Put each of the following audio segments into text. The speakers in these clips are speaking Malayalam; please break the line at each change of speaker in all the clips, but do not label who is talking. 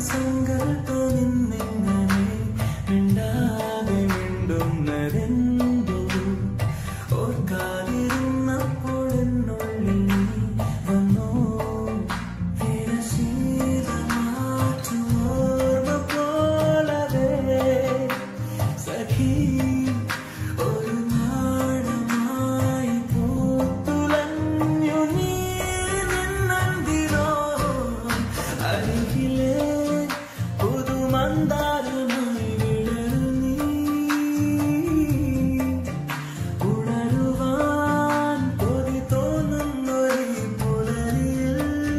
സങ്കൽപ്പമിന്നെങ്ങനെ മിണ്ടാതെ മിണ്ടുന്നതെന്തോ ഓർക്കാതിരുന്നപ്പോൾ എന്നുള്ളിൽ നീ വന്നോ തിരശീലമാറ്റും ഓർമ്മ പോലവേ സഖി ഒരു നാടമായി പൂത്തുലഞ്ഞു നീ നിന്നന്തിരോ അരികിലെ പുതുമന്ദാരമായി വിടരു നീ ഉണരുവാൻ കൊതി തോന്നുന്നൊരു പുലരിയിൽ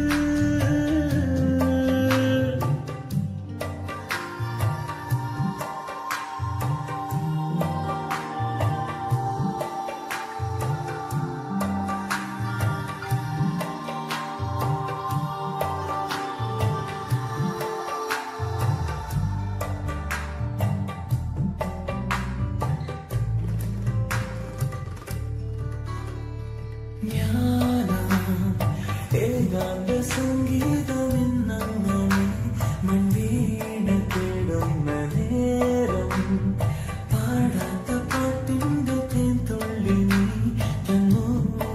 ഏകാന്ത സംഗീതമെന്നങ്ങനെ മൺവീണ തേടുന്ന നേരം പാടാത്ത പാട്ടിന്റെ തേൻതുള്ളി നീ തന്നോ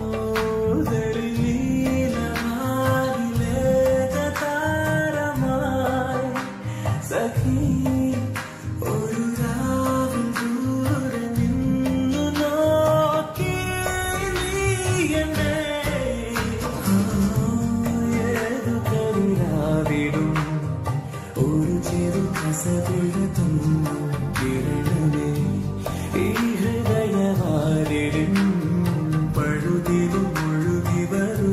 താരമായി സഖി ഒരു രാവിൽ ദൂരെ നിന്നു നോക്കി നീ എന്നെ ഒരു ചെറു കസവിഴത്തുന്നു കിരണമേ ഈ ഹൃദയവാരിലും പഴുതിലും ഒഴുകി വരൂ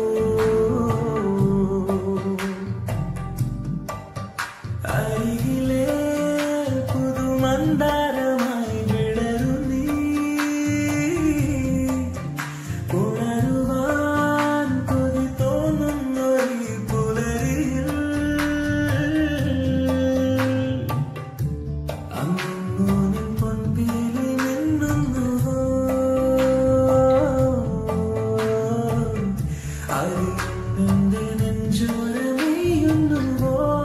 അരികിലെ പുതുമന്ദാരമായി വിടരു നീ ഉണരുവാൻ കൊതി തോന്നുന്നൊരു പുലരിയിൽ അങ്ങോനിൻ പൊൻപീലി മിന്നുന്നുവോ അറിയുന്നെന്റെ നെഞ്ചോരമേയുന്നുവോ